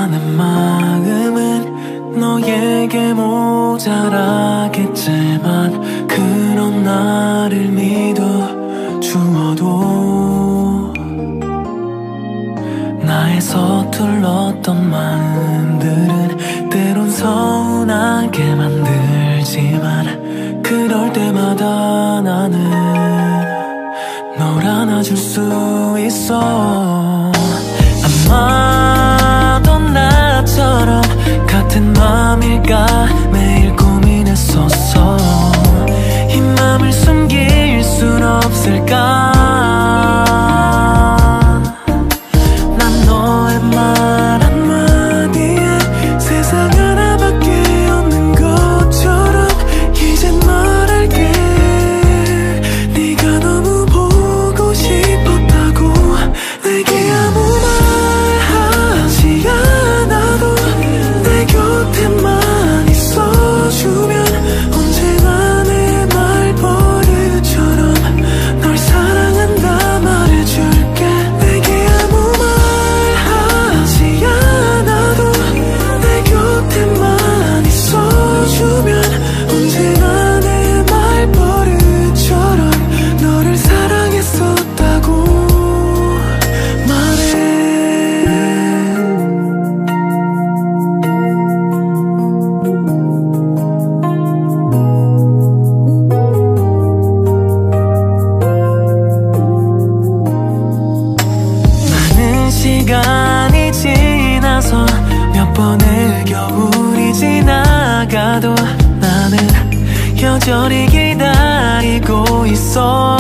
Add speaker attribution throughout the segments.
Speaker 1: 아마 내 마음은 너에게 모자라겠지만 그런 나를 믿어 주어도 나의 서툴렀던 마음들은 때론 서운하게 만들지만 그럴 때마다 나는 널 안아줄 수 있어. 아마도 나처럼 같은 맘일까 매일 고민했었어. 이 맘을 숨길 순 없을까. 난 너의 말 한마디에 세상 하나밖에 없는 것처럼 이젠 말할게. 네가 너무 보고 싶었다고. 내게 아무 말 하지 않아도 내 곁에만 있어주면 언제나 내 말버릇처럼 널 사랑한다 말해줄게. 내게 아무 말 하지 않아도 내 곁에만 있어주면 언제나 내 말버릇처럼 너를 사랑했었다고 말해. 많은 시간이 지나서 몇 번의 겨울이 지나가도 나는 여전히 기다리고 있어.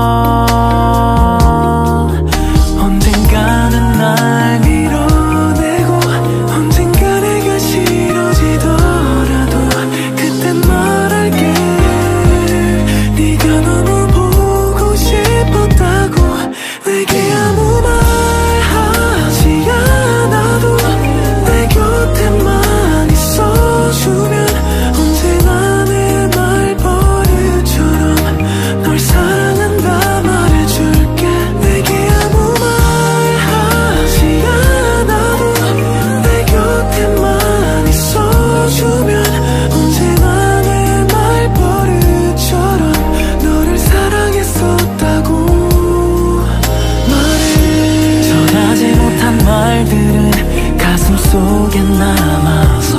Speaker 1: 언젠가는 날 밀어내고 언젠가 내가 싫어지더라도 그땐 말할게. 네가 너무 보고 싶었다고. 내게 아무 말 하지 않아도 내 곁에만 있어주면 언제나 내 말버릇처럼 널 사랑한다 말해줄게. 내게 아무 말 하지 않아도 내 곁에만 있어주면 언제나 내 말버릇처럼 너를 사랑했었다고 말해. 전하지 못한 말들은 가슴 속에 남아서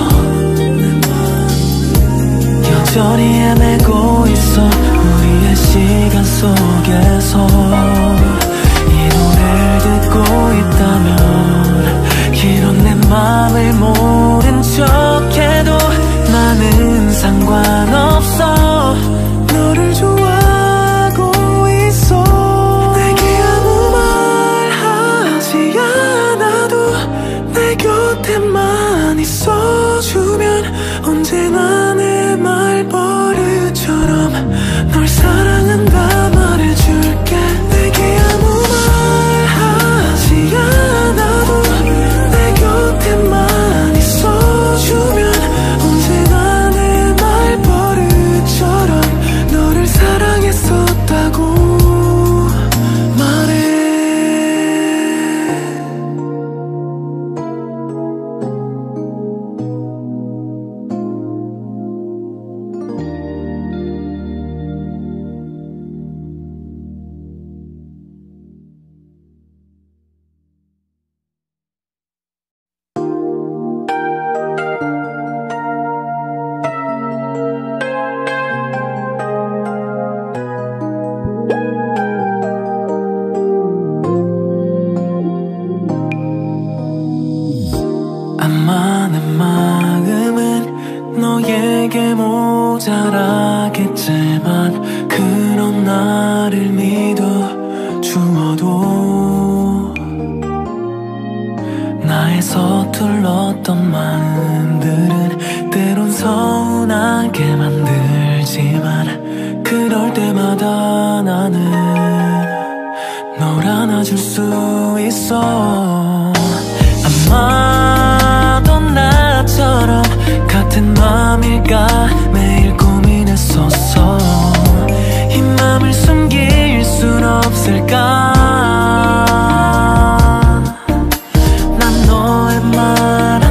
Speaker 1: 여전히 헤매고 있어. 우리의 시간 속에서 이 노래를 듣고 있다면 이런 내 맘을 모른 척해도 나는 상관없어. 너를 좋아하고 있어. 내게 아무 말 하지 않아도 내 곁에만 있어주면 언제나 내 말버릇처럼 널 사랑한다 말해줄게. 내게 아무 말 하지 않아도 내 곁에만 있어주면 언제나 내 말버릇처럼 너를 사랑했었다고 말해. 아마 내 마음은 너에게 모자라겠지만 그런 나를 믿어 주어도 나의 서툴렀던 마음들은 때론 서운하게 만들지만 그럴 때마다 나는 널 안아줄 수 있어. 아마도 나처럼 같은 맘일까 매일 고민했었어. 이 맘을 숨길 순 없을까. 난 너의 말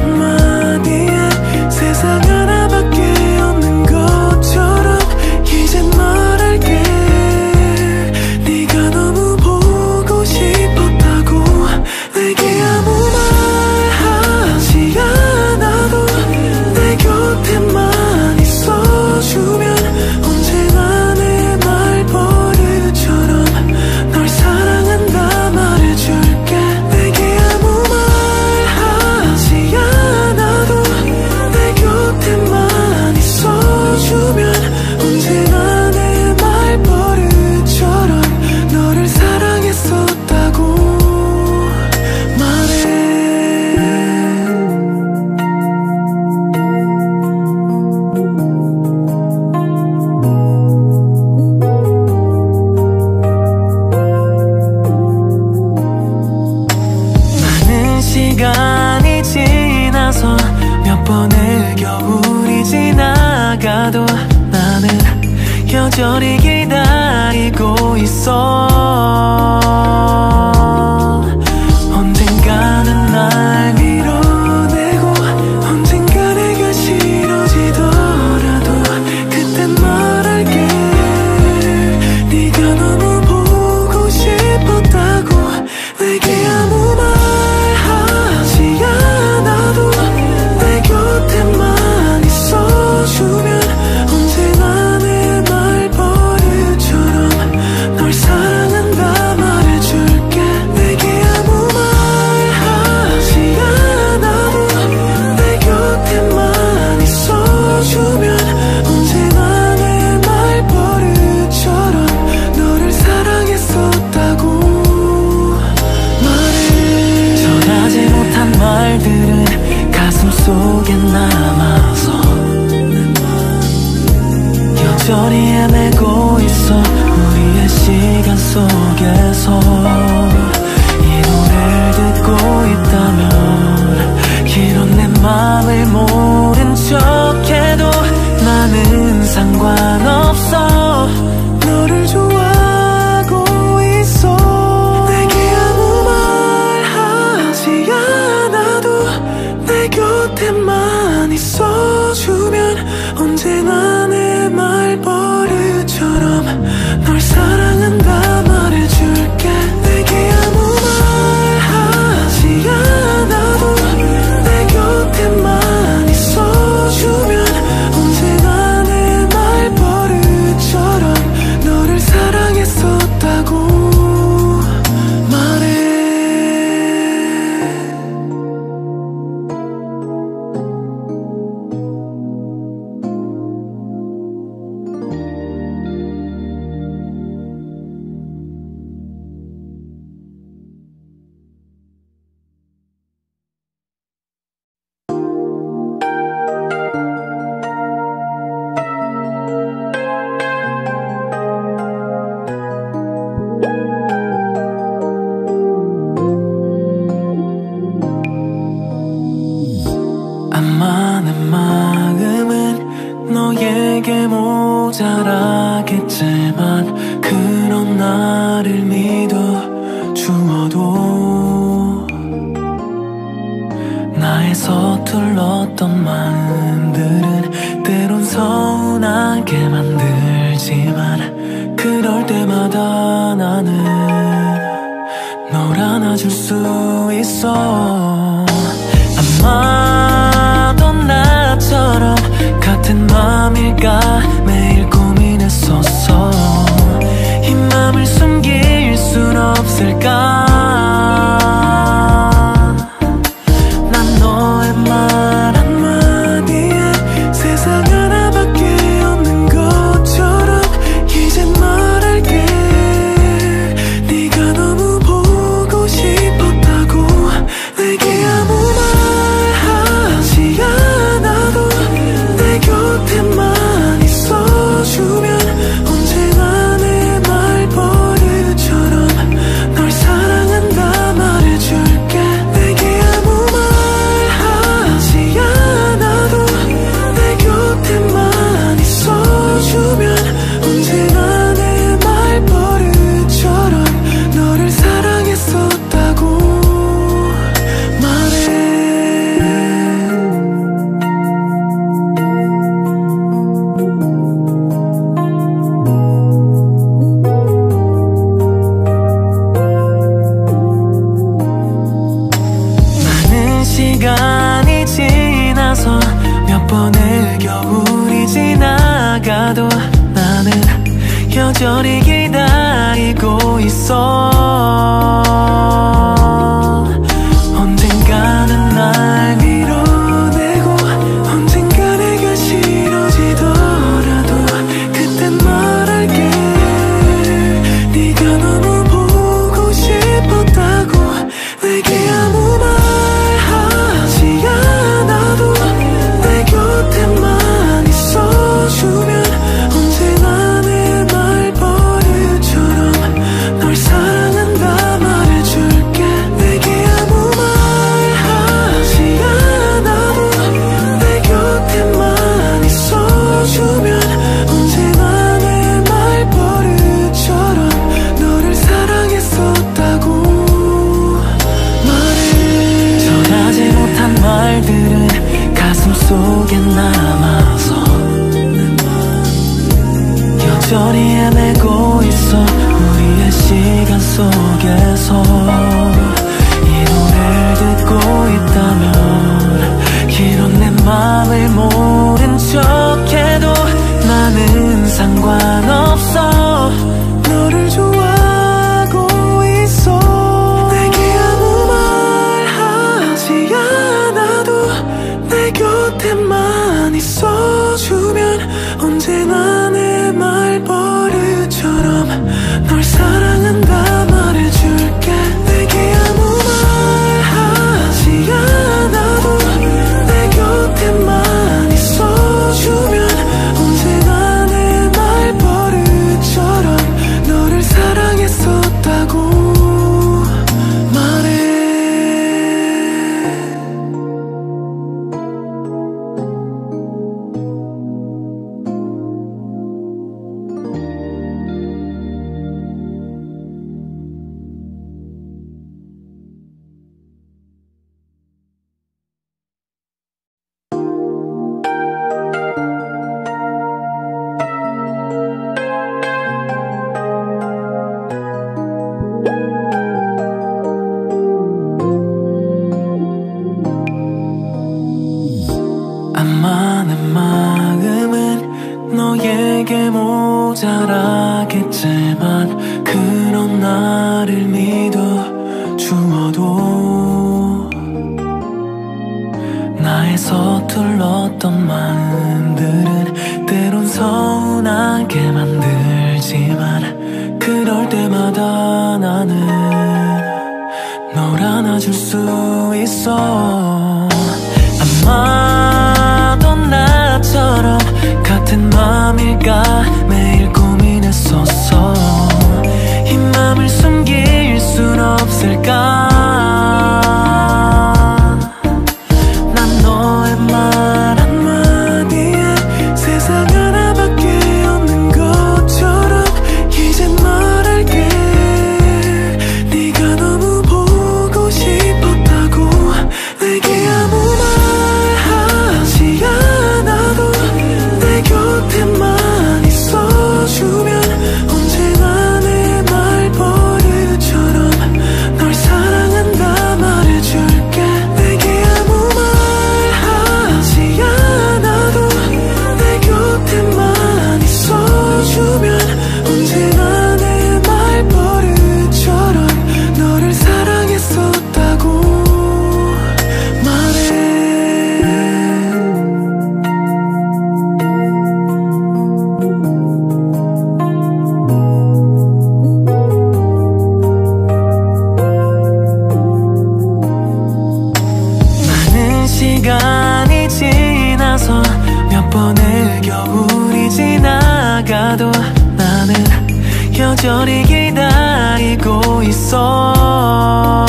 Speaker 1: 시간이 지나서 몇 번의 겨울이 지나가도 나는 여전히 기다리고 있어. 언젠가는 날 밀어내고 언젠가 내가 싫어지더라도 그땐 말할게. 네가 너무 보고 싶었다고. 내게 아무 말 하지 않아도 내 곁에만 있어주면 언제나 내 말버릇처럼 널 사랑한다 말해줄게. 내게 아무 말 하지 않아도 내 곁에만 있어주면 언제나 내 말버릇처럼 너를 사랑했었다고 전하지 못한 말들은 가슴 속에 남아서 여전히 헤매고 있어. 우리의 시간 속에서 이 노래를 듣고 있다면 이런 내 맘을 모른 척해도 나는 상관없어. 너를 좋아하고 있어. 내게 아무 말 하지 않아도 내 곁에만 있어주면 언제나 내 말버릇처럼 널 사랑한다 말해줄게. 내게 아무 말 하지 않아도 내 곁에만 있어주면 언제나 내 말버릇처럼 너를 사랑했었다고 말해. 아마 내 마음은 너에게 모자라겠지만 그런 나를 믿어 주어도 나의 서툴렀던 마음들은 때론 서운하게 만들지만 그럴 때마다 나는 널 안아줄 수 있어. 아마도 나처럼 같은 맘일까 매일 고민했었어. 이 맘을 숨길 순 없을까. 난 너의 말 한마디에 세상 하나밖에 없는 것처럼 이젠 말할게. 네가 너무 보고 싶었다고. 내게 아무 말 하지 않아도 내 곁에만 있어주면 언제나 내 말버릇처럼 널 사랑한다 말해줄게. 내게 아무 말 하지 않아도 내 곁에만 있어주면 언제나 내 말버릇처럼 너를 사랑했었다고 말해. 많은 시간이 지나서 몇 번의 겨울이 지나가도 나는 여전히 기다리고 있어. 언젠가는 날 밀어내고 언젠가 내가 싫어지더라도 그땐 말할게. 네가 너무 보고 싶었다고. 내게 아무 말 하지 않아도 내 곁에만 있어주면 언제나 내 말버릇처럼 널 사랑한다 말해줄게. 못한 말들은 가슴 속에 남아서 여전히 헤매고 있어. 우리의 시간 속에서 이 노래를 듣고 있다면 이런 내 맘을 모른 척해도 나는 상관없어. 너를 좋아하고 있어. 내게 아무 말 하지 않아도 내 곁에만 있어주면 언제나 내 말버릇처럼 널 사랑한다 말해줄게. 내게 아무 말 하지 않아도 내 곁에만 있어주면 언제나 내 말버릇처럼 너를 사랑했었다고 말해. 아마 내 마음은 너에게 모자라겠지만 그런 나를 믿어 주어도 나의 서툴렀던 마음들은 때론 서운하게 만들지만 그럴 때마다 나는 널 안아줄 수 있어. 아마도 나처럼 같은 맘일까 매일 고민했었어. 이 맘을 숨길 순 없을까. 난 너의 말 한마디에 세상 하나밖에 없는 것처럼 이젠 말할게. 네가 너무 보고 싶었다고. 내게 아무 말 하지 않아도 내 곁에만 있어주면 언제나 내 말버릇처럼 널 사랑한다 말해줄게. 내게 아무 말 하지 않아도 내 곁에만 있어주면 언제나 내 말버릇처럼 너를 사랑했었다고 말해. 많은 시간이 지나서 몇 번의 겨울이 지나가도 나는 여전히 기다리고 있어.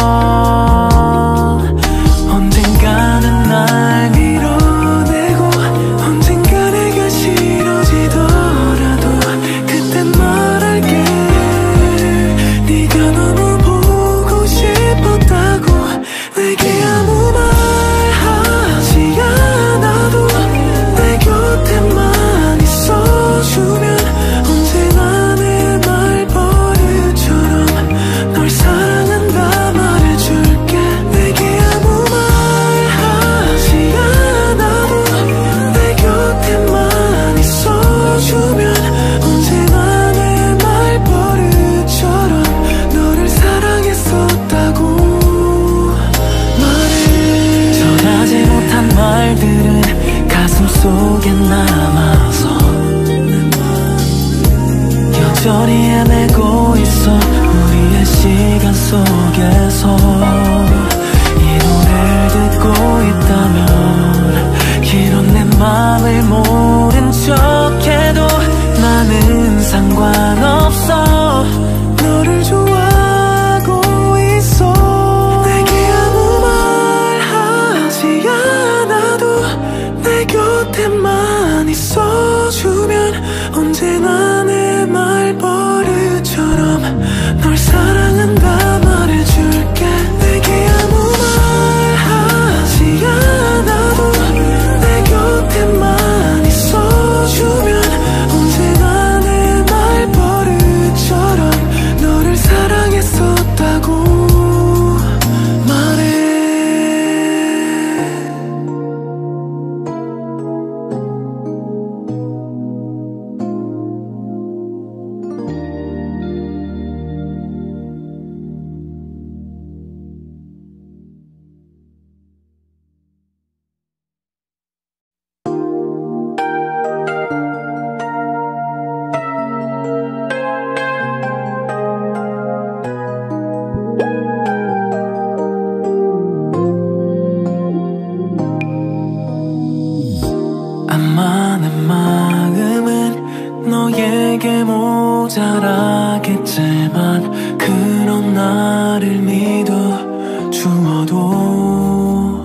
Speaker 1: 언젠가는 날 밀어내고 언젠가 내가 싫어지더라도 그땐 말할게. 네가 너무 보고 싶었다고. 내게 아무 말 하지 않아도 내 곁에만 있어주면 언제나 내 말버릇처럼 널 사랑한다 말해줄게. 내게 아무 말 하지 않아도 내 곁에만 있어주면 언제나 내 말버릇처럼 너를 사랑했었다고 말해. 전하지 못한 말들은 가슴 속에 남아서 여전히 헤매고 있어. 우리의 시간 속에서 이 노래를 듣고 있다면 이런 내 맘을 모른 척해도 나는 상관없어. 너를 좋아하고 있어. 내게 아무 말 하지 않아도 내 곁에만 있어주면 언제나 내 말버릇 모자라겠지만 그런 나를 믿어 주어도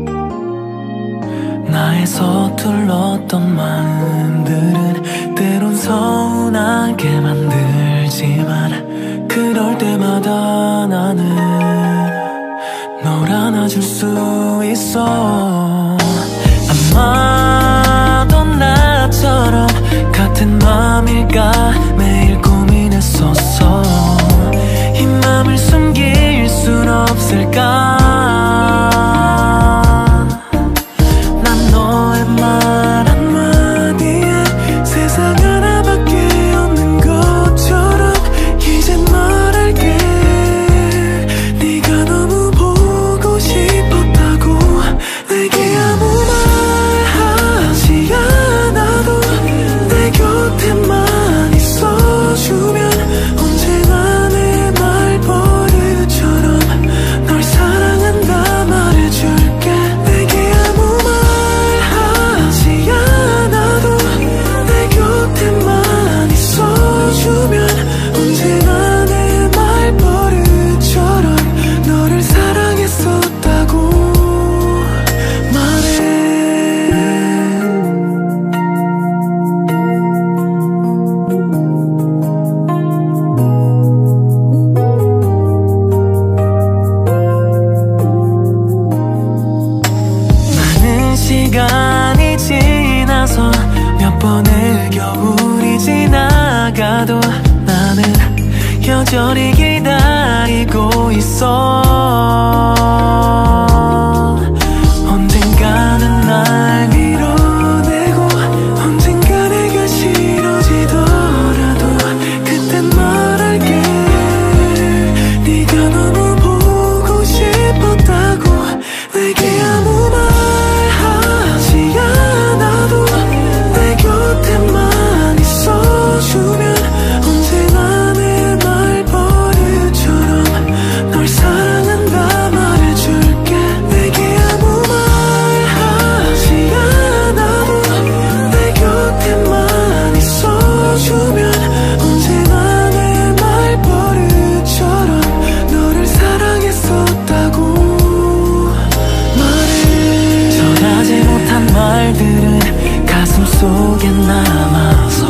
Speaker 1: 나의 서툴렀던 마음들은 때론 서운하게 만들지만 그럴 때마다 나는 널 안아줄 수 있어. 아마도 나처럼 같은 맘일까 매일 고민했었어. 이 맘을 숨길 순 없을까. 난 너의 말 한마디에 세상 하나밖에 없는 것처럼 이젠 말할게. 네가 너무 보고 싶었다고. 내게 아무 말 하지 않아도 내 곁에만 있어주면 언제나 내 말버릇처럼 널 사랑한다 말해줄게. 내게 아무 말 하지 않아도 내 곁에만 있어주면 언제나 내 말버릇처럼 너를 사랑했었다고 말해. 많은 시간이 지나서 몇 번의 겨울이 지나가도 나는 여전히 기다리고 있어. 언젠가는 날 밀어내고 언젠가 내가 싫어지더라도 그땐 말할게. 네가 너무 보고 싶었다고. 내게 아무 말 하지 않아도 내 곁에만 있어주면 언제나 내 말버릇처럼 널 사랑한다 말해줄게. 내게 아무 말 하지 않아도 내 곁에만 있어주면 언제나 내 말버릇처럼 너를 사랑했었다고 말해. 전하지 못한 말들은 가슴 속에 남아서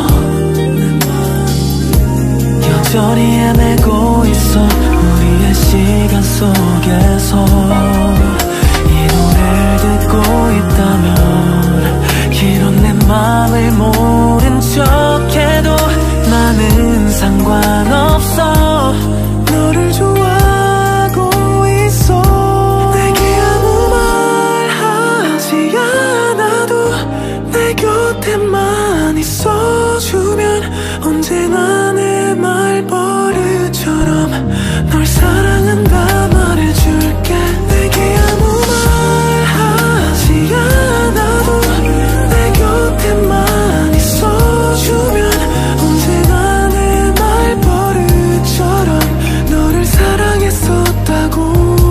Speaker 1: 여전히 헤매고 있어. 우리의 시간 속에서 이 노래를 듣고 있다면 이런 내 맘을 모른 척해도 나는 상관없어. 너를 좋아하고 있어. 내게 아무 말 하지 않아도 내 곁에만 있어주면 언제나 내 말버릇처럼 널 사랑한다 말해줄게. 내게 아무 말 하지 않아도 내 곁에만 있어주면 언제나 내 말버릇처럼 너를 사랑했었다고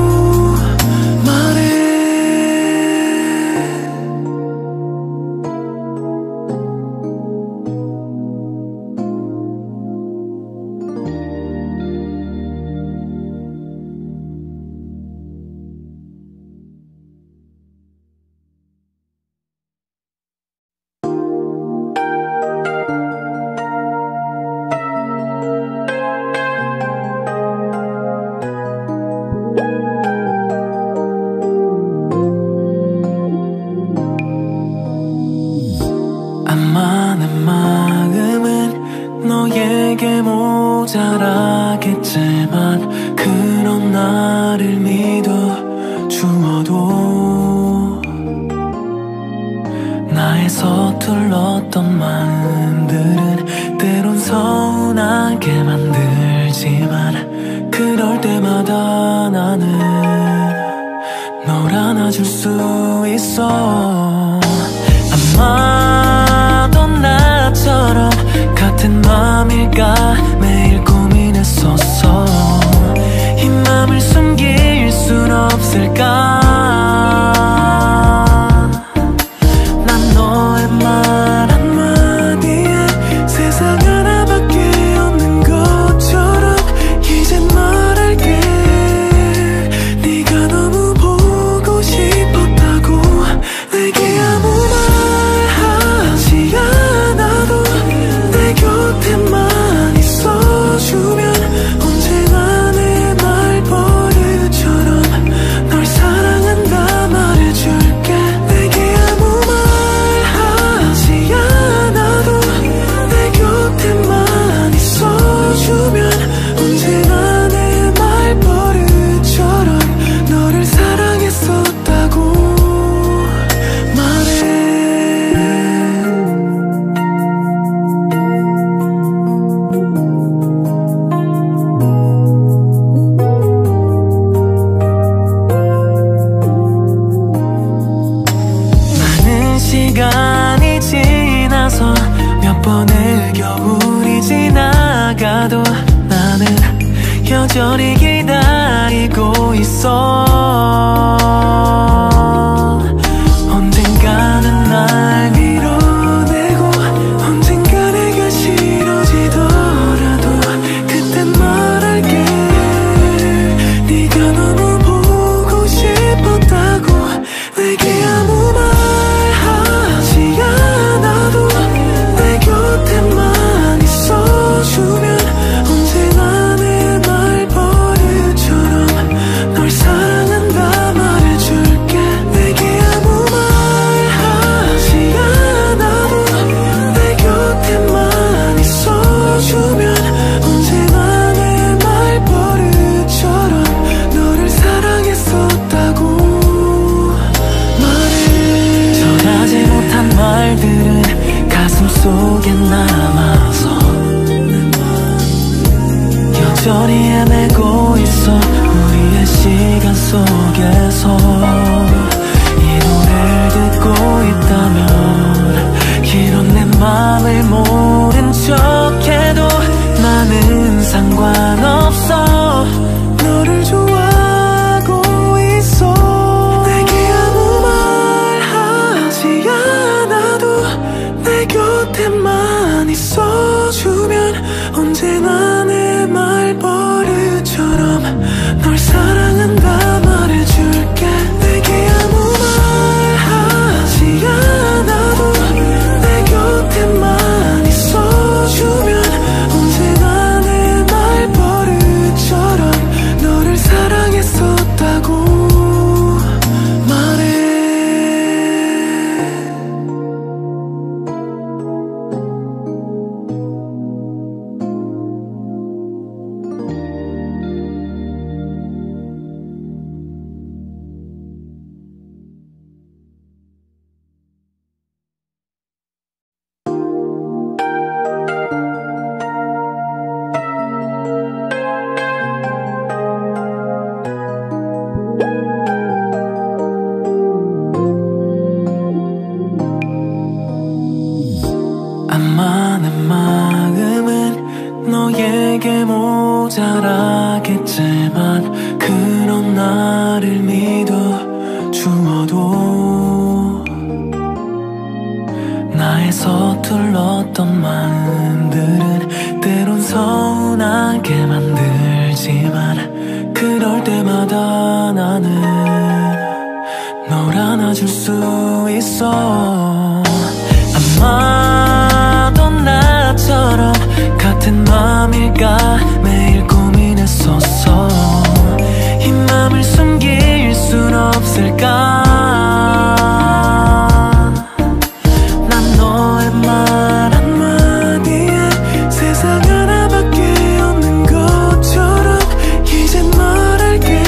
Speaker 1: 말해. 아마 내 마음은 너에게 모자라겠지만 그런 나를 믿어 주어도 나의 서툴렀던 마음들은 때론 서운하게 만들지만 그럴 때마다 나는 널 안아줄 수 있어. 아마도 나처럼 같은 맘일까 매일 고민했었어. 이 맘을 숨길 순 없을까. 난 너의 말 한마디에 세상 하나밖에 없는 겨울이 지나가도 나는 여전히 기다리고 있어. 언젠가는 날 밀어내고 언젠가 내가 싫어지더라도 그땐 말할게. 네가 너무 보고 싶었다고. 내게 아무 말 하지 않아도 내 곁에만 있어주면 언제나 내 말버릇처럼 널 사랑한다 말해줄게. 내게 아무 말 하지 않아도 내 곁에만 있어주면 언제나 내 말버릇처럼 너를 사랑했었다고 말해. 전하지 못한 말들은 가슴 속에 남아서 여전히 헤매고 있어. 우리의 시간 속에서 이 노래를 듣고 있다면 이런 내 맘을 모른 척해도 나는 상관없어. 너를 좋아하고 있어. 내게 아무 말 하지 않아도 내 곁에만 있어주면 언제나 내 말버릇처럼 널 사랑한다 말해줄게. 내게 아무 말 하지 않아도 내 곁에만 있어주면 언제나 내 말버릇처럼 너를 사랑했었다고 말해. 아마 내 마음은 너에게 모자라겠지만 그런 나를 믿어 주어도 나의 서툴렀던 마음들은 때론 서운하게 만들지만 그럴 때마다 나는 널 안아줄 수 있어. 아마도 나처럼 같은 맘일까 매일 고민했었어. 이 맘을 숨길 순 없을까. 난 너의 말 한마디에 세상 하나밖에 없는 것처럼 이젠 말할게.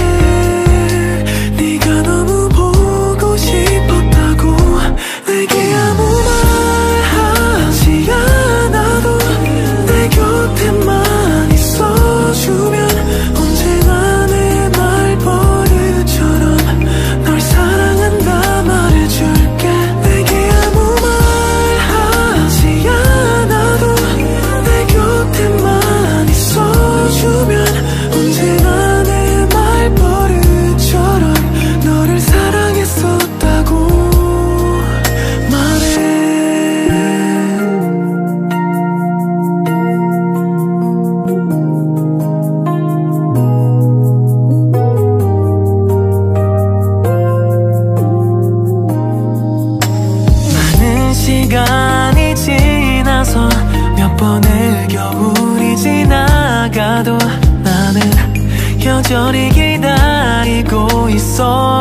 Speaker 1: 네가 너무 보고 싶었다고. 내게 아무 말 하지 않아도 내 곁에만 있어주면 언제나 내 말버릇처럼 널 사랑한다 말해줄게. 내게 아무 말 하지 않아도 내 곁에만 있어주면 언제나 내 말버릇처럼 너를 사랑했었다고 말해. 많은 시간이 지나서 몇 번의 겨울이 지나가도 나는 여전히 기다리고 있어.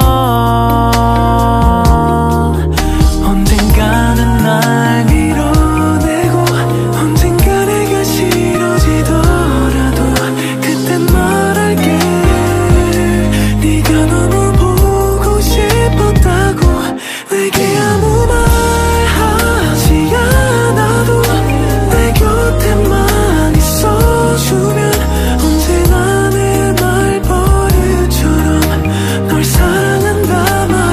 Speaker 1: 언젠가는 날 밀어내고 언젠가 내가 싫어지더라도 그땐 말할게. 네가 너무 보고 싶었다고. 내게 아무 말 하지 않아도 내 곁에만 있어주면 언제나 내 말버릇처럼 널 사랑한다 말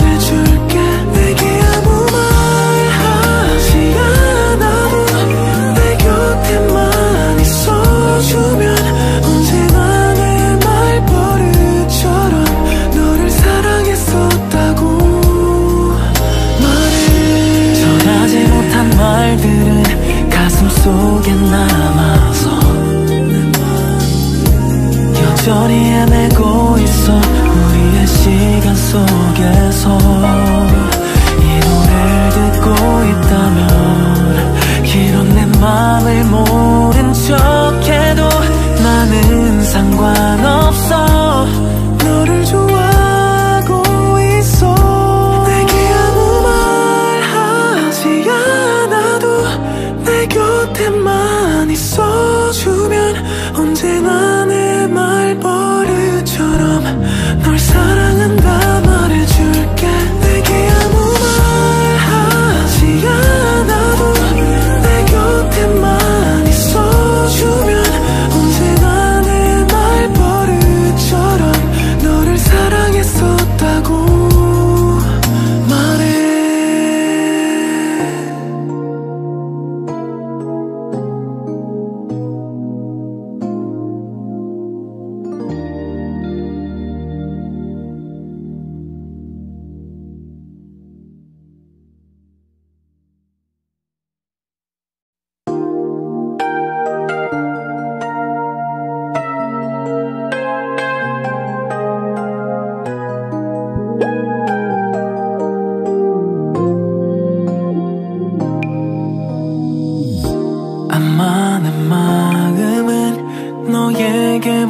Speaker 1: 말들은 가슴 속에 남아서 여전히 헤매고 있어. 우리의 시간 속에서 이 노래를 듣고 있다면 이런 내 맘을 모른 척해도 나는 상관없어. 너를 좋아하고 있어. 내게 아무 말 하지 않아도 내 곁에만 있어주면 언제나 내 말버릇처럼 널 사랑한다 말해줄게. 내게 아무 말 하지 않아도 내 곁에만 있어주면 언제나 내 말버릇처럼 너를 사랑했었다고 말해. 아마 내 마음은 너에게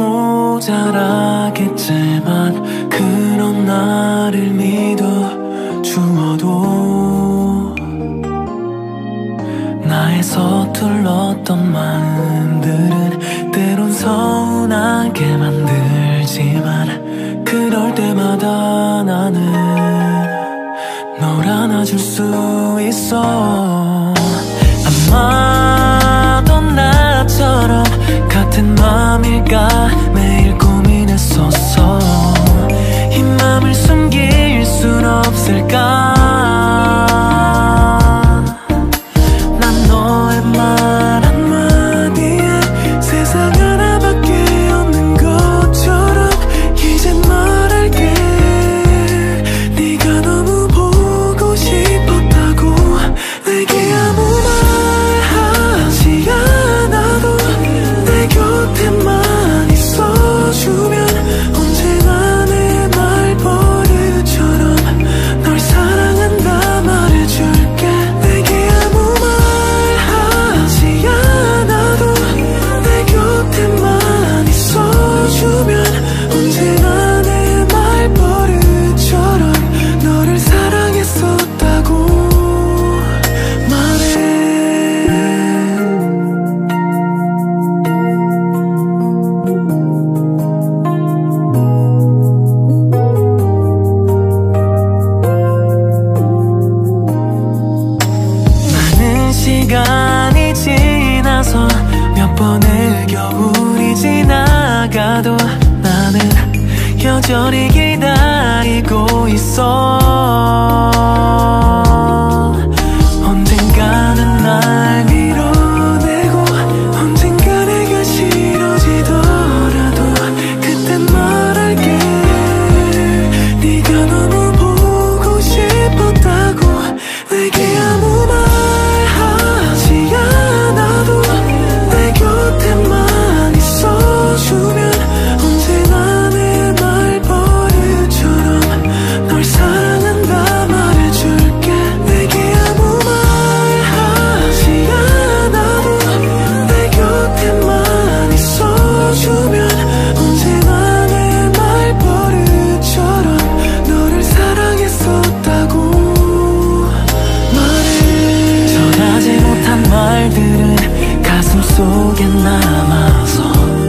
Speaker 1: 모자라겠지만 그런 나를 믿어 주어도 나의 서툴렀던 마음들은 때론 서운하게 만들지만 그럴 때마다 나는 널 안아줄 수 있어. 아마도 나처럼 같은 맘일까 매일 고민했었어. 이 맘을 숨길 순 없을까. 난 너의 말 한마디에 세상 하나밖에 없는 것처럼 이젠 말할게. 네가 너무 보고 싶었다고. 내게 아무 말 하지 않아도 내 곁에만 있어주면 언제나 내 말버릇처럼 널 사랑한다 말해줄게. 내게 아무 말 하지 않아도 내 곁에만 있어주면 언제나 내 말버릇처럼 너를 사랑했었다고 말해. 많은 시간이 지나서 몇 번의 겨울이 지나가도 나는 여전히 기다리고 있어. 언젠가는 날 밀어내고 언젠가 내가 싫어지더라도 그땐 말할게. 네가 너무 보고 싶었다고. 내게 아무 말 하지 않아도 내 곁에만 있어주면 언제나 내 말버릇처럼 널 사랑한다 말해줄게. 내게 아무 말 하지 않아도 내 곁에만 있어주면 언제나 내 말버릇처럼 너를 사랑했었다고 말해. 전하지 못한 말들은 가슴 속에 남아서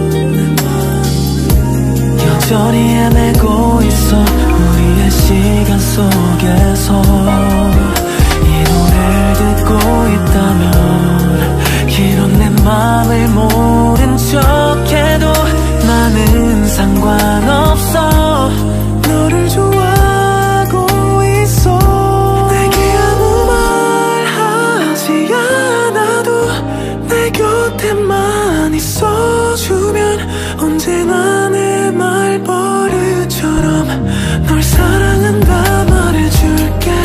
Speaker 1: 여전히 헤매고 있어. 우리의 시간 속에서 이 노래를 듣고 있다면 이런 내 맘을 모른 척해도 나는 상관없어. 너를 좋아하고 있어. 내게 아무 말 하지 않아도 내 곁에만 있어주면 언제나 내 말버릇처럼 널 사랑한다 말해줄게.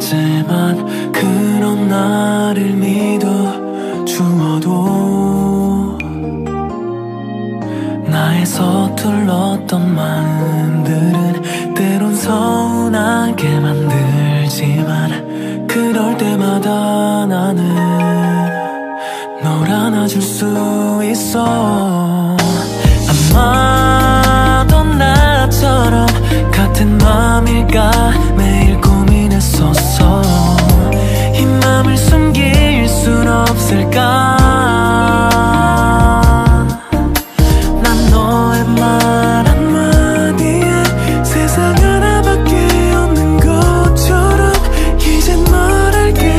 Speaker 1: 알아겠지만 그런 나를 믿어 주어도 나의 서툴렀던 마음들은 때론 서운하게 만들지만 그럴 때마다 나는 널 안아줄 수 있어. 아마도 나처럼 같은 맘일까 매일 고민했었어. 이 맘을 숨길 순 없을까. 난 너의 말 한마디에 세상 하나밖에 없는 것처럼 이젠 말할게.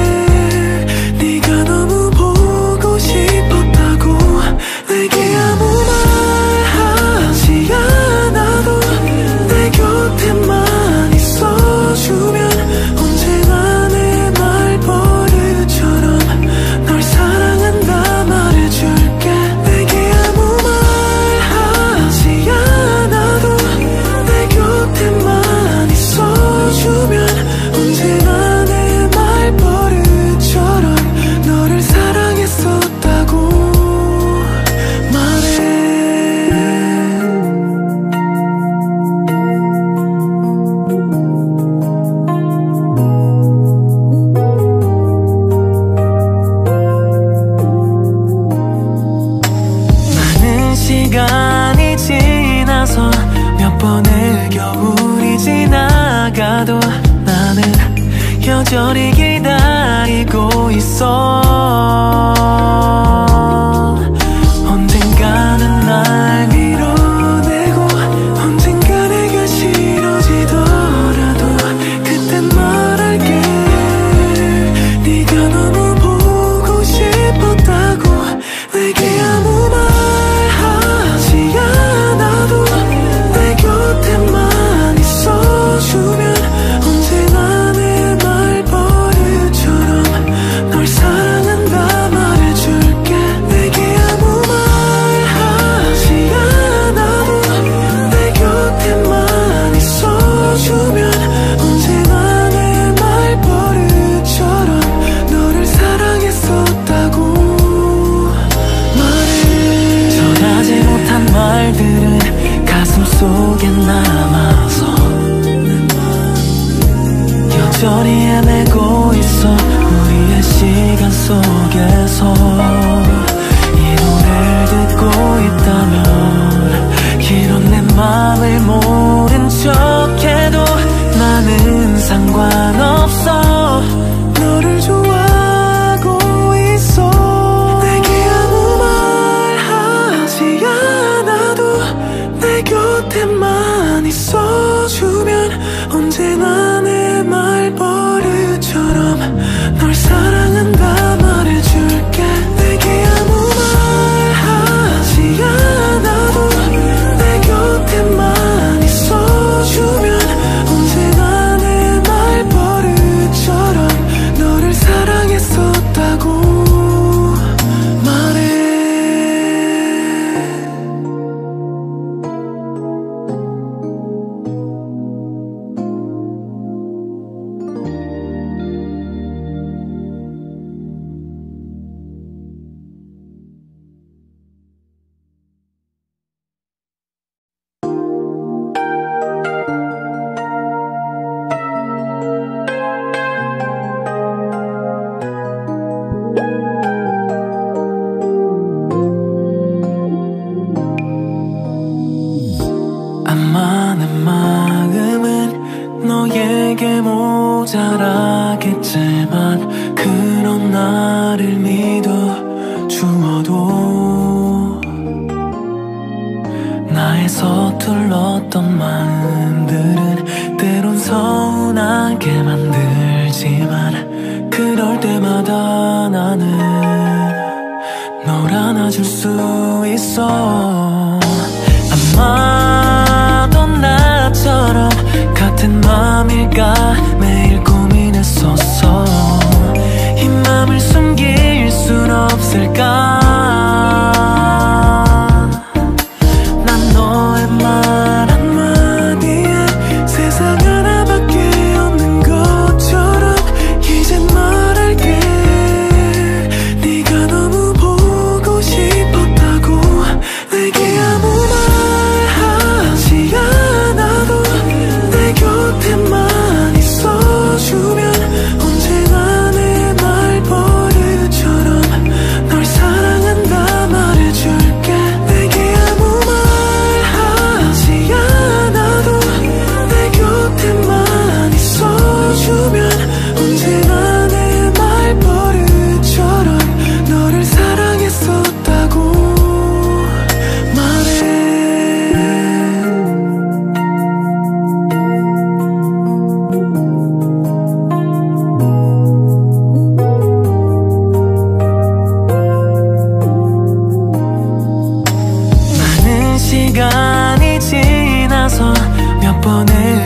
Speaker 1: 네가 너무 보고 싶었다고. 내게 아무 말 하지 않아도 내 곁에만 있어주면 언제나 내 말버릇처럼 널 사랑한다 말해줄게. 내게 아무 말 하지 않아도 내 곁에만 있어주면 언제나 내 말버릇처럼 너를 사랑했었다고 말해. 많은 시간이 지나서 몇 번의 겨울이 지나가도 나는 여전히 기다리고 있어. 언젠가는 날 밀어내고 언젠가 내가 싫어지더라도 그땐 말할게. 네가 너무 보고 싶었다고. 내게 아무 말 하지 않아도 내 곁에만 있어주면 언제나 내 말버릇처럼 널 사랑한다 말해줄게. 내게 아무 말 하지 않아도 내 곁에만 있어주면 언제나 내 말버릇처럼 너를 사랑했었다고 말해. 전하지 못한 말들은 가슴 속에 남아서 여전히 헤매고 있어. 우리의 시간 속에서 이 노래를 듣고 있다면 이런 내 맘을 모른 척해도 나는 상관없어. 너를 좋아하고 있어. 내게 아무 말 하지 않아도 내 곁에만 있어주면 언제나 내 말버릇처럼 널 사랑한다 말해줄게. 내게 아무 말 하지 않아도 내 곁에만 있어주면 언제나 내 말버릇처럼 너를 사랑했었다고 말해. 아마 내 마음은 너에게 모자라겠지만 그런 나를 믿어 주어도 나의 서툴렀던 마음들은 때론 서운하게 만들지만 그럴 때마다 나는 널 안아줄 수 있어. 아마도 나처럼 같은 맘일까 매일 고민했었어. 이 맘을 숨길 순 없을까. 난 너의 말 한마디에 세상 하나밖에 없는 것처럼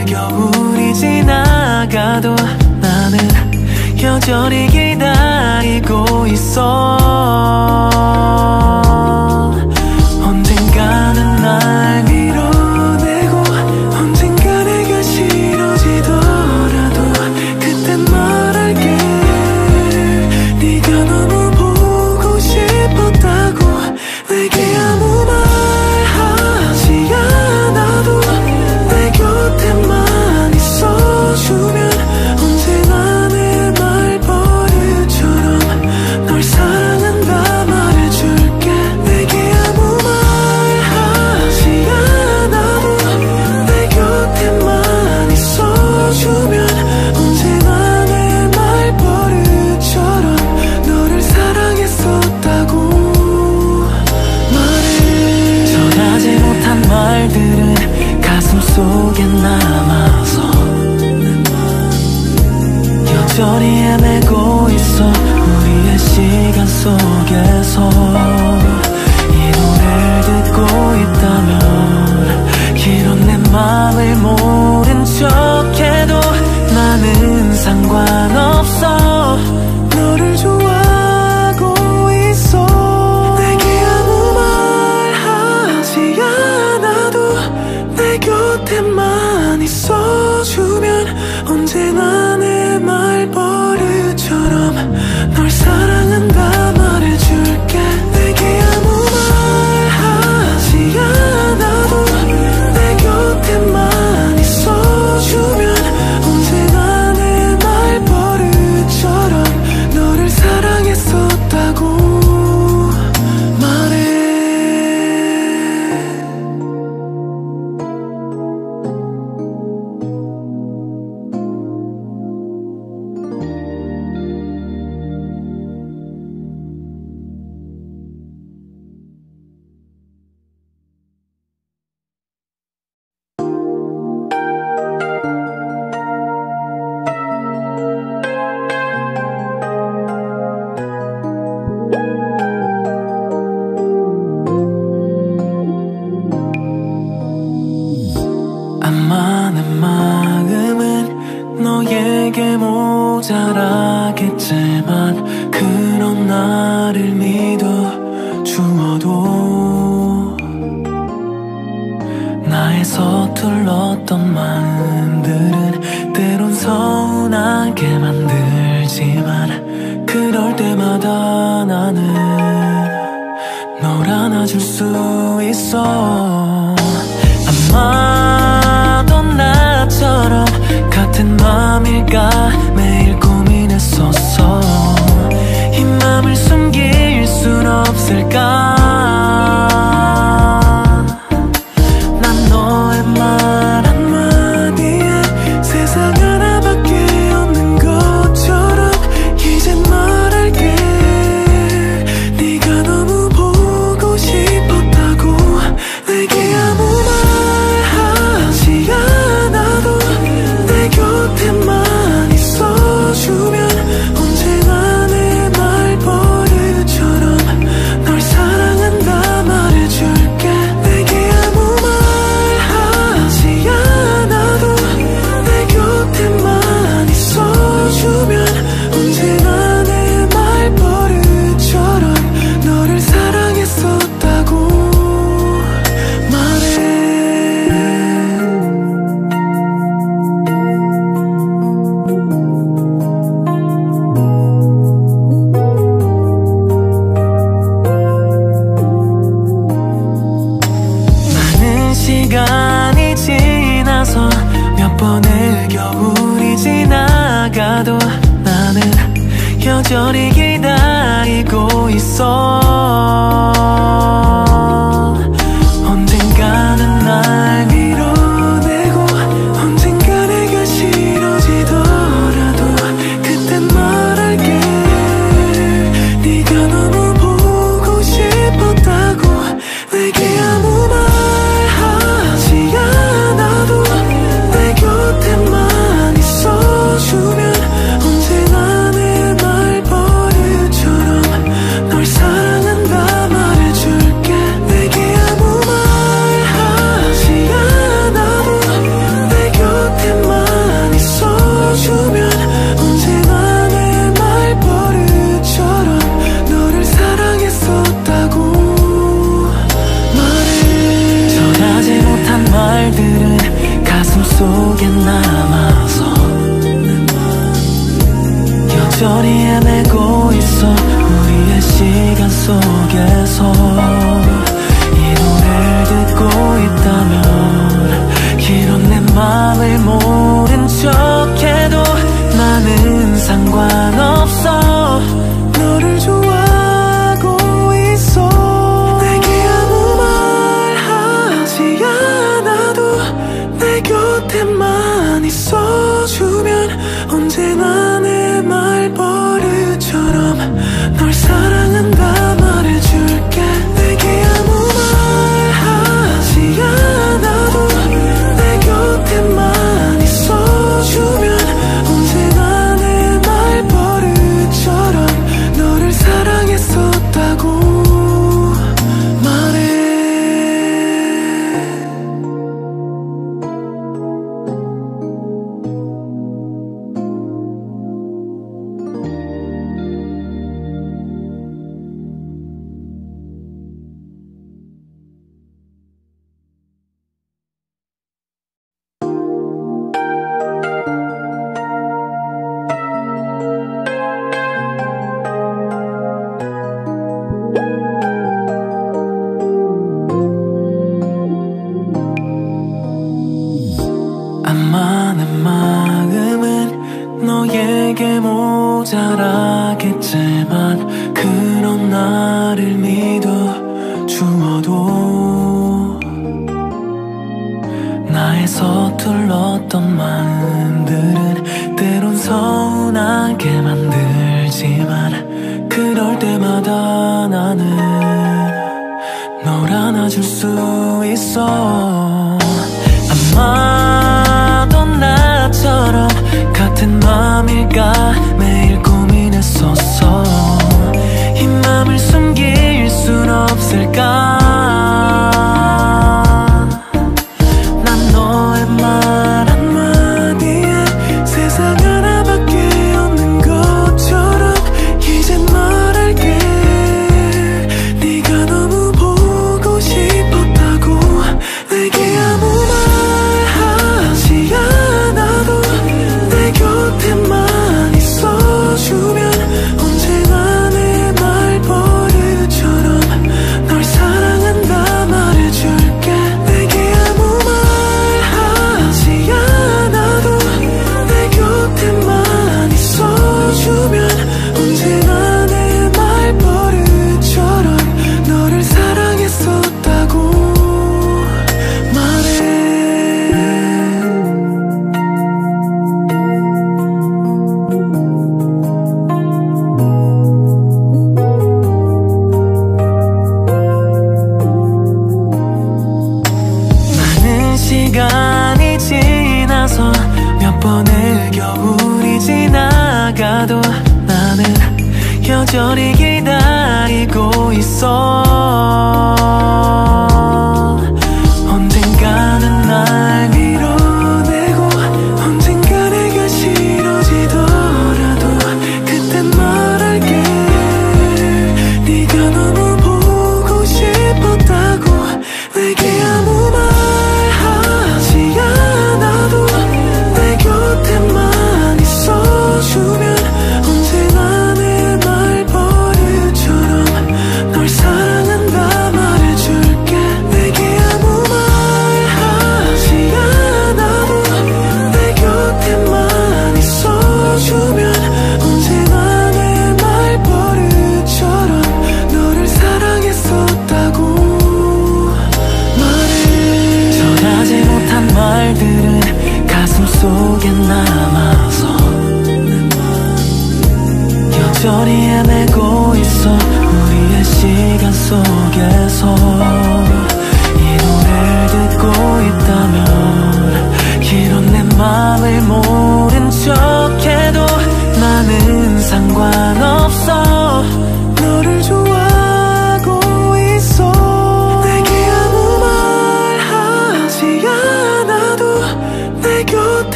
Speaker 1: 겨울이 지나가도 나는 여전히 기다리고 있어. 언젠가는 날 밀어내고 언젠가 내가 싫어지더라도 그땐 말할게. 네가 너무 보고 싶었다고. 내게 아무 말 하지 않아도 내 곁에만 있어주면 언제나 내 말버릇처럼 널 사랑한다 말해줄게. 내게 아무 말 하지 않아도 내 곁에만 있어주면 언제나 내 말버릇처럼 너를 사랑했었다고 말해. 전하지 못한 말들은 가슴 속에 남아서 여전히 헤매고 있어. 우리의 시간 속에서 이 노래를 듣고 있다면 이런 내 맘을 모른 척해도 나는 상관없어. 너를 좋아하고 있어. 내게 아무 말 하지 않아도 내 곁에만 있어주면 언제나 내 말버릇처럼 널 사랑한다 말해줄게. 내게 아무 말 하지 않아도 내 곁에만 있어주면 언제나 내 말버릇처럼 너를 사랑했었다고 말해. 아마 내 마음은 너에게 모자라겠지만 그런 나를 믿어 주어도 나의 서툴렀던 마음들은 때론 서운하게 만들지만 그럴 때마다 나는 널 안아줄 수 있어. 아마도 나처럼 같은 맘일까 매일 고민했었어. 이 맘을 숨길 순 없을까. 난 너의 말 한마디에 세상 하나밖에 없는 것처럼 이젠 말할게. 네가 너무 보고 싶었다고. 내게 아무 말 하지 않아도 내 곁에만 있어주면 언제나 내 말버릇처럼 널 사랑한다 속에서 이 노래를 듣고 있다면 이런 내 맘을 모른 척해도 나는 상관없어. 너를 좋아하고 있어. 내게 아무 말 하지 않아도 내 곁에만 있어주면 언제나 내 말버릇처럼 널 사랑한다 말해줄게. 내게 아무 말 하지 않아도 내 곁에만 있어주면 언제나 내 말버릇처럼 너를 사랑했었다고 말해. 아마 내 마음은 너에게 모자라겠지만 그런 나를 믿어 주어도 나의 서툴렀던 마음들은 때론 서운하게 만들지만 그럴 때마다 나는 널 안아줄 수 있어. 아마도 나처럼 같은 맘일까 매일 고민했었어. 이 맘을 숨길 순 없을까. 난 너의 말 한마디에 세상 하나밖에 없는 것처럼 이젠 말할게. 네가 너무 보고 싶었다고. 내게 아무 말 하지 않아도 내 곁에만 있어주면 언제나 내 말버릇처럼 널 사랑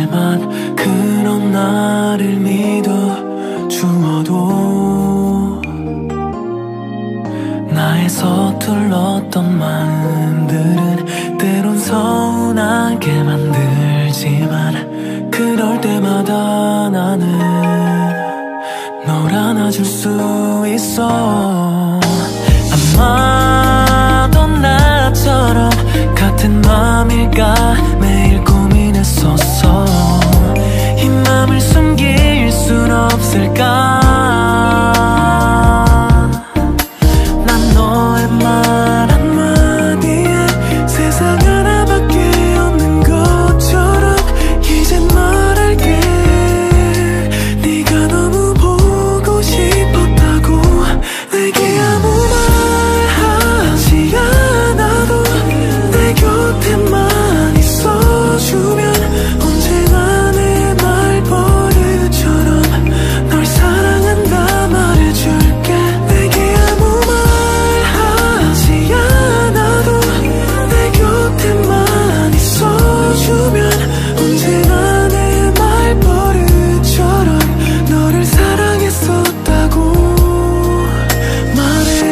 Speaker 1: 알지만 그런 나를 믿어 주어도 나의 서툴렀던 마음들은 때론 서운하게 만들지만 그럴 때마다 나는 널 안아줄 수 있어. 아마도 나처럼 같은 맘일까 매일 고민했었어. 이 맘을 숨길 순 없을까. 난 너의 말 한마디에 세상 하나밖에 없는 것처럼 이젠 말할게. 네가 너무 보고 싶었다고 내게 아무 말 하지 않아도 내 곁에만 있어주면 언제나 내 말버릇처럼 널 사랑한다 말해줄게. 내게 아무 말 하지 않아도 내 곁에만 있어주면 언제나 내 말버릇처럼 너를 사랑했었다고 말해.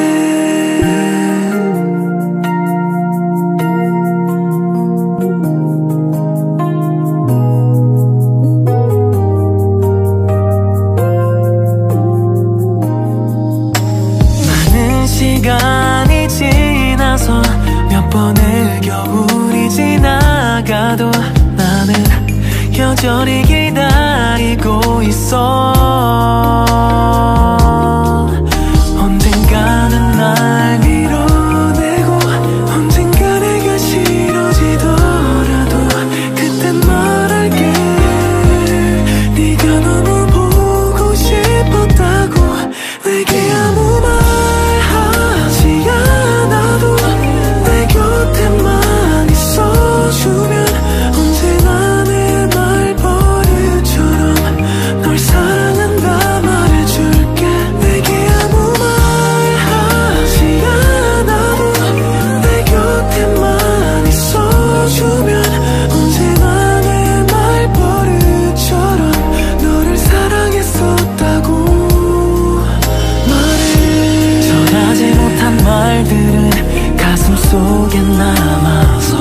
Speaker 1: 많은 시간이 지나서 몇 번의 겨울이 지나가도 나는 여전히 기다리고 있어. 언젠가는 날 밀어내고 언젠가 내가 싫어지더라도 그땐 말할게. 네가 너무 보고 싶었다고 내게 아무 말 하지 않아도 내 곁에만 있어주면 언제나 내 말버릇처럼 널 사랑한다 말해줄게. 내게 아무 말 하지 않아도 내 곁에만 있어주면 언제나 내 말버릇처럼 너를 사랑했었다고 말해. 전하지 못한 말들은 가슴 속에 남아서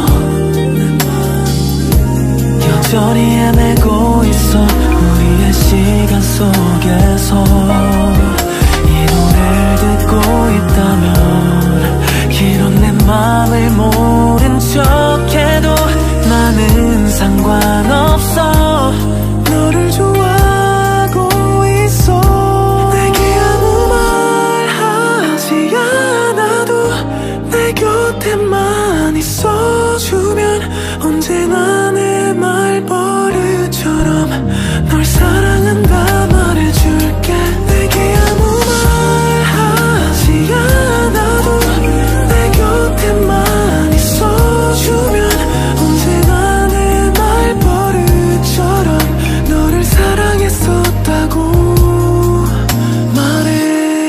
Speaker 1: 여전히 헤매고 있어. 우리의 시간 속에서 이 노래를 듣고 있다면 이런 내 맘을 모른 척해도 나는 상관없어. 너를 좋아하고 있어. 내게 아무 말 하지 않아도 내 곁에만 있어주면 언제나 내 말버릇처럼 널 사랑한다 말해줄게. 내게 아무 말 하지 않아도 내 곁에만 있어주면 언제나 내 말버릇처럼 너를 사랑했었다고 말해.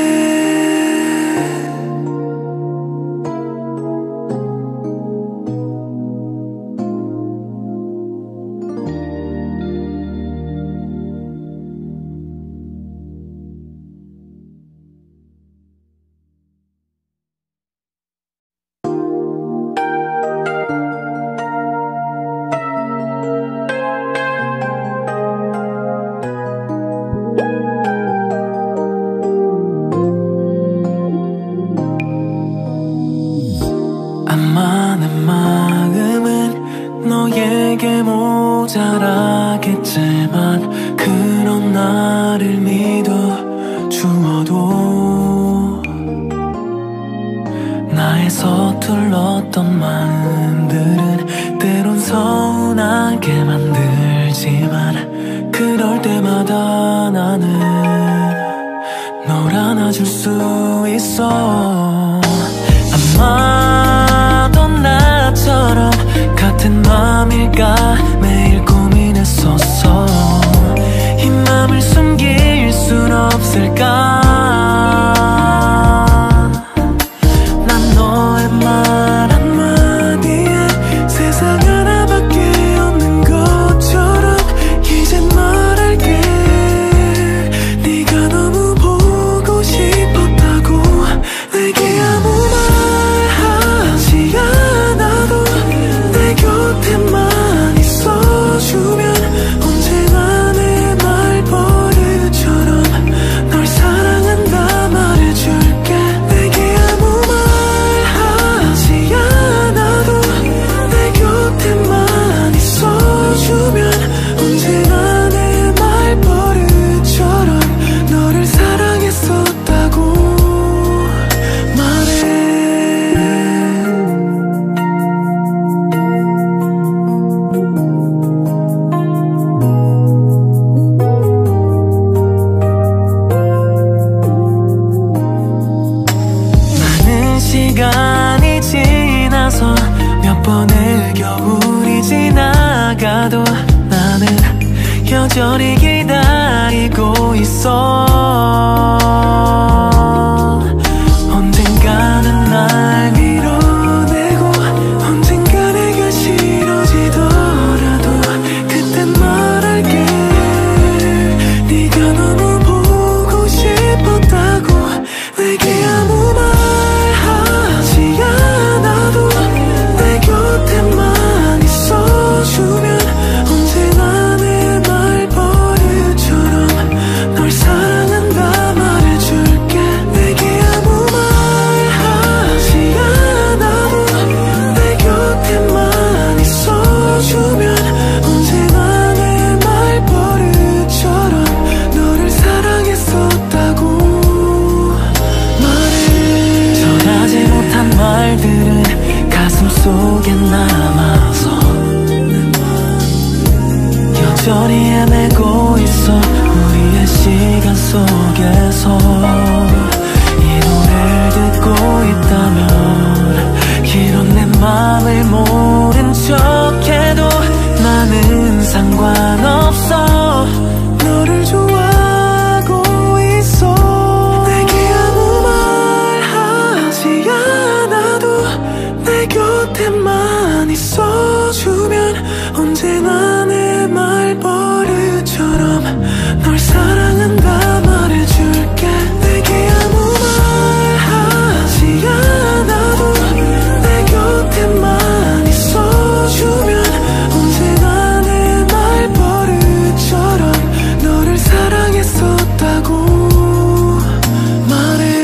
Speaker 1: 아마 내 마음은 너에게 모자라겠지만 그런 나를 믿어 주어도 나의 서툴렀던 마음들은 때론 서운하게 만들지만 그럴 때마다 나는 널 안아줄 수 있어. 아마도 나처럼 같은 맘일까 매일 고민했었어. 이 맘을 숨길 순 없을까. 난 너의 말 한마디에 세상 하나밖에 없는 것처럼 여전히 기다리고 있어. 언젠가는 날 밀어내고 언젠가 내가 싫어지더라도 그땐 말할게. 네가 너무 보고 싶었다고. 내게 아무 말 하지 않아도 내 곁에만 있어주면 언제나 내 말버릇처럼 널 사랑한다 말해줄게. 내게 아무 말 하지 않아도 내 곁에만 있어주면 언제나 내 말버릇처럼 너를 사랑했었다고 말해. 전하지 못한 말들은 가슴 속에 남아서 여전히 헤매고 있어. 우리의 시간 속에서 이 노래를 듣고 있다면 이런 내 맘을 모른 척해도 나는 상관없어. 너를 좋아하고 있어. 내게 아무 말 하지 않아도 내 곁에만 있어주면 언제나 내 말버릇처럼 널 사랑한다 말해줄게. 내게 아무 말 하지 않아도 내 곁에만 있어주면 언제나 내 말버릇처럼 너를 사랑했었다고 말해.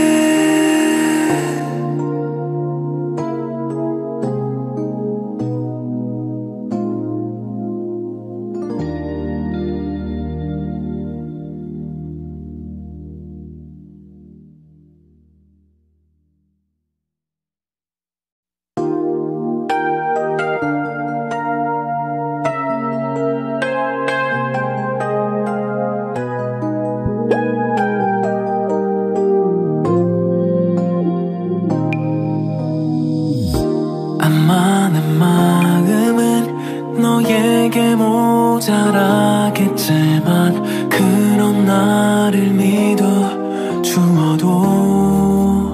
Speaker 1: 아마 내 마음은 너에게 모자라겠지만 그런 나를 믿어 주어도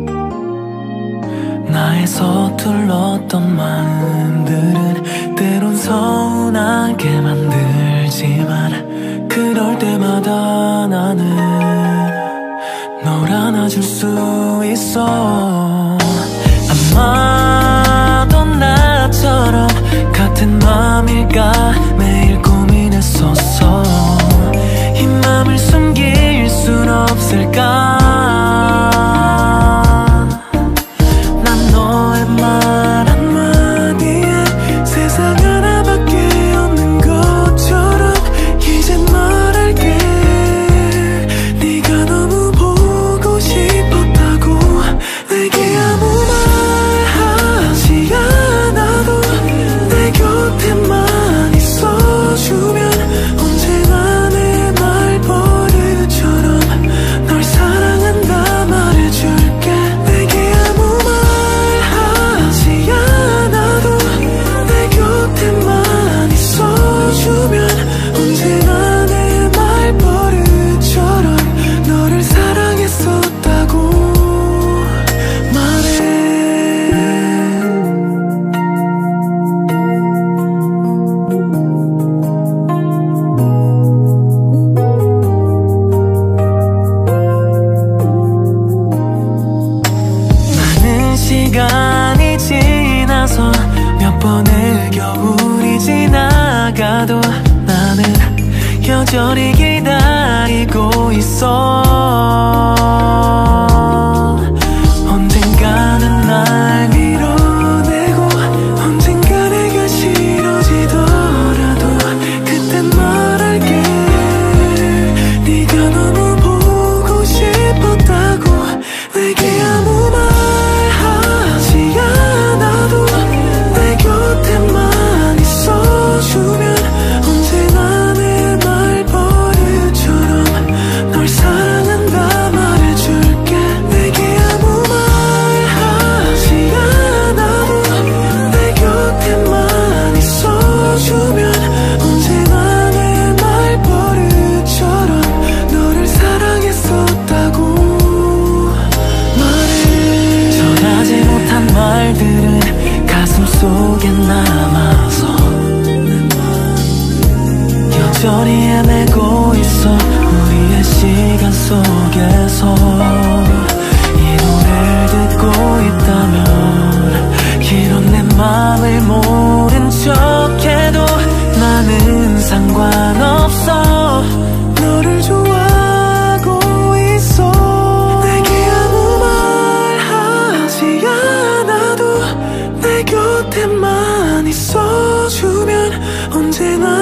Speaker 1: 나의 서툴렀던 마음들은 때론 서운하게 만들지만 그럴 때마다 나는 널 안아줄 수 있어. 아마도 나처럼 같은 맘일까 매일 고민했었어. 이 맘을 숨길 순 없을까. 난 너의 말 한마디에 세상 하나밖에 없는 것처럼 이젠 말할게. 네가 너무 보고 싶었다고. 내게 아무 말 하지 않아도 내 곁에만 있어주면 언제나 내 말버릇처럼 널 사랑한다 말해줄게. 내게 아무 말 하지 않아도 내 곁에만 있어주면 언제나 내 말버릇처럼 너를 사랑했었다고 말해. 많은 시간이 지나서 몇 번의 겨울이 지나가도 나는 여전히 기다리고 있어. 언젠가는 날 밀어내고 언젠가 내가 싫어지더라도 그땐 말할게. 네가 너무 보고 싶었다고. 내게 아무 말 하지 않아도 내 곁에만 있어주면 언제나 내 말버릇처럼 널 사랑 여전히 헤매고 있어 우리의 시간 속에서 이 노래를 듣고 있다면 이런 내 맘을 모른 척해도 나는 상관없어 너를 좋아하고 있어 내게 아무 말 하지 않아도 내 곁에만 있어주면 언제나